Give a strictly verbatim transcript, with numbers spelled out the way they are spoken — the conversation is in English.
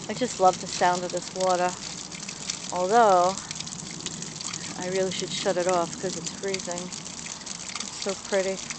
I just love the sound of this water. Although, I really should shut it off because it's freezing. It's so pretty.